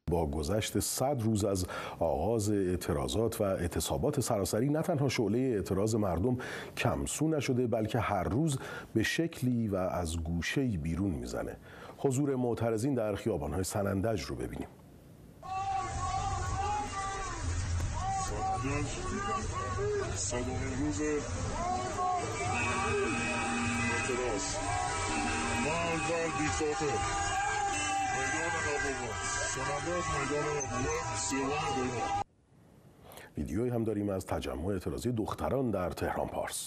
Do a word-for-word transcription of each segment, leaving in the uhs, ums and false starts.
با گذشت صد روز از آغاز اعتراضات و اعتصابات سراسری نه تنها شعله اعتراض مردم کمسو نشده، بلکه هر روز به شکلی و از گوشه‌ای بیرون میزنه. حضور معترضین در خیابان‌های سنندج رو ببینیم. صدومین روز اعتراض، مرگ بر دیکتاتور، میدان نقابت، سنندج میدان نقابت، سیوان دیوان. ویدیویی هم داریم از تجمع اعتراضی دختران در تهران پارس.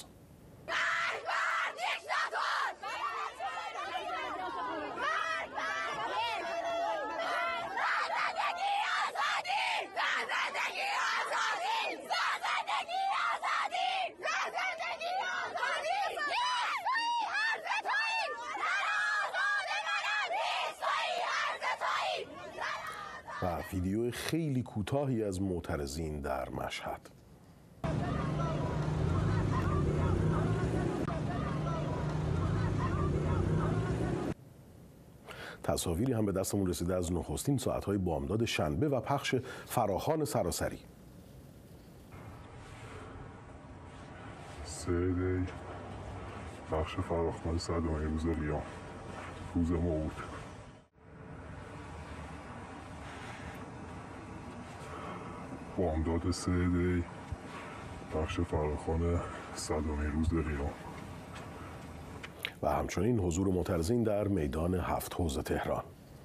و ویدیو خیلی کوتاهی از معترضین در مشهد. تصاویری هم به دستمون رسیده از نخستین ساعت‌های بامداد شنبه و پخش فراخوان سراسری. سه دی پخش فراخوان صدومین روز ریان، روز موعود. بامداد سه دی پخش فراخوان صدومین روز ریان. و همچنین حضور معترضین در میدان هفت حوض تهران.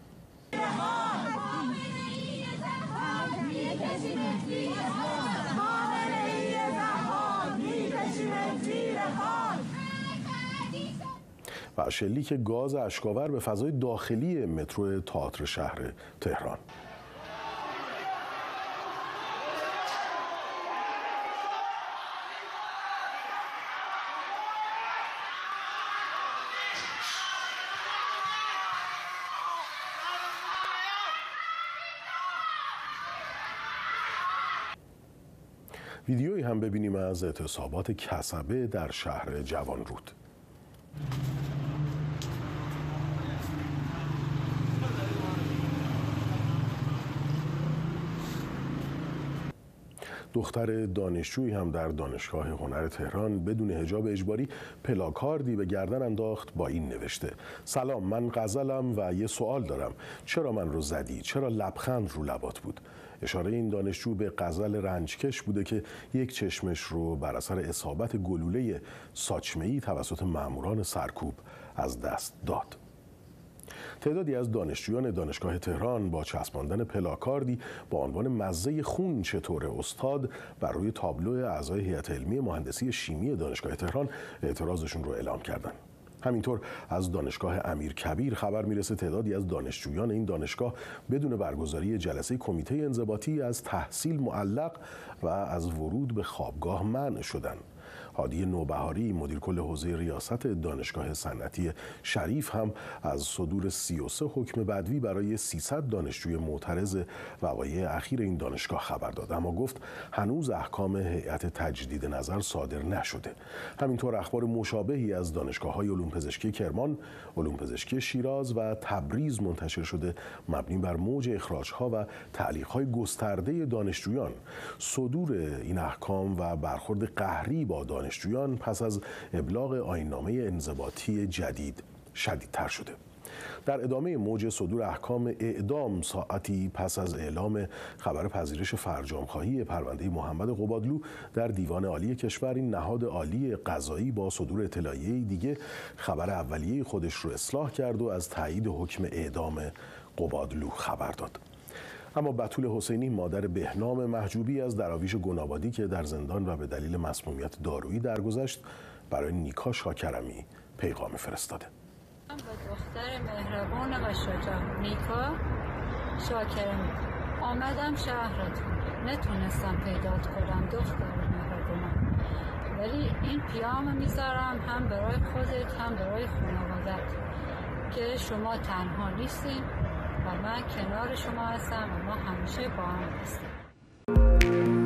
و شلیک گاز اشک‌آور به فضای داخلی مترو تئاتر شهر تهران. ویدیویی هم ببینیم از اعتصابات کسبه در شهر جوانرود. دختر دانشجویی هم در دانشگاه هنر تهران بدون حجاب اجباری پلاکاردی به گردن انداخت با این نوشته: سلام، من غزلم و یه سوال دارم، چرا من رو زدی؟ چرا لبخند رو لبات بود؟ اشاره این دانشجو به غزل رنجکش بوده که یک چشمش رو بر اثر اصابت گلوله ساچمه‌ای توسط ماموران سرکوب از دست داد. تعدادی از دانشجویان دانشگاه تهران با چسباندن پلاکاردی با عنوان مزه خون چطور استاد بر روی تابلو اعضای هیئت علمی مهندسی شیمی دانشگاه تهران اعتراضشون رو اعلام کردند. همینطور از دانشگاه امیرکبیر خبر میرسه تعدادی از دانشجویان این دانشگاه بدون برگزاری جلسه کمیته انضباطی از تحصیل معلق و از ورود به خوابگاه منع شدند. هادی نوبهاری مدیر کل حوزه ریاست دانشگاه صنعتی شریف هم از صدور سی و سه حکم بدوی برای سیصد دانشجوی معترض وقایع اخیر این دانشگاه خبر داد، اما گفت هنوز احکام هیئت تجدید نظر صادر نشده. همینطور اخبار مشابهی از دانشگاه‌های علوم پزشکی کرمان، علوم پزشکی شیراز و تبریز منتشر شده مبنی بر موج اخراج‌ها و تعلیق‌های گسترده دانشجویان. صدور این احکام و برخورد قهری با دانشجویان پس از ابلاغ آیین‌نامه انضباطی جدید شدیدتر شده. در ادامه موج صدور احکام اعدام ساعتی پس از اعلام خبر پذیرش فرجام‌خواهی پرونده محمد قبادلو در دیوان عالی کشور، این نهاد عالی قضایی با صدور اطلاعیه‌ای دیگه خبر اولیه خودش رو اصلاح کرد و از تایید حکم اعدام قبادلو خبر داد. اما بتول حسینی مادر بهنام محجوبی از دراویش گنابادی که در زندان و به دلیل مسمومیت دارویی درگذشت برای نیکا شاکرمی پیغامی فرستاده. با دختر مهربان و شجاع نیکا شاکرمی آمدم شهرتون، نتونستم پیدات کنم دختر مهربانم، ولی این پیام میذارم هم برای خودت هم برای خانوادت که شما تنها نیستین و من کنار شما هستم و ما همیشه با هم هستیم.